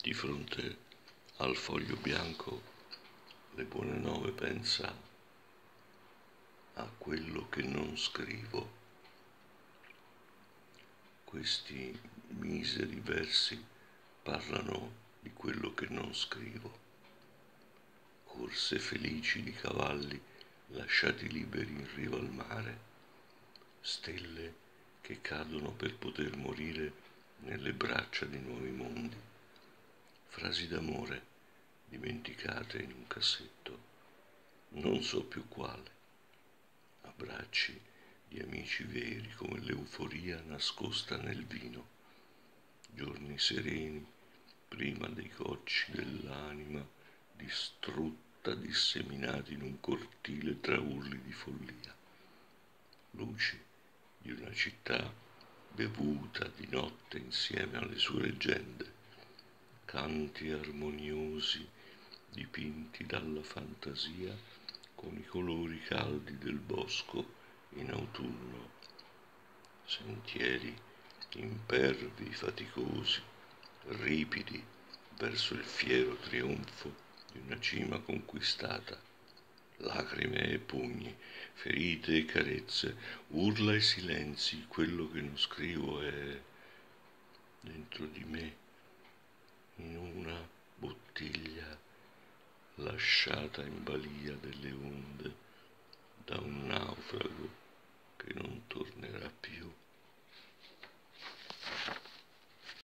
Di fronte al foglio bianco le buone nove pensa a quello che non scrivo. Questi miseri versi parlano di quello che non scrivo. Corse felici di cavalli lasciati liberi in riva al mare, stelle che cadono per poter morire nelle braccia di nuovi mondi, frasi d'amore dimenticate in un cassetto, non so più quale, abbracci di amici veri come l'euforia nascosta nel vino, giorni sereni prima dei cocci dell'anima distrutta disseminati in un cortile tra urli di follia, luci di una città bevuta di notte insieme alle sue leggende, canti armoniosi dipinti dalla fantasia con i colori caldi del bosco in autunno, sentieri impervi, faticosi, ripidi verso il fiero trionfo di una cima conquistata, lacrime e pugni, ferite e carezze, urla e silenzi, quello che non scrivo è dentro di me, in una bottiglia lasciata in balia delle onde da un naufrago che non tornerà più.